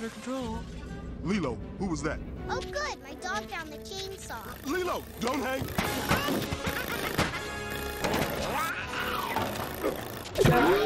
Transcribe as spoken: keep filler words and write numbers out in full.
under control. Lilo, who was that? Oh, good. My dog found the chainsaw. Lilo, don't hang.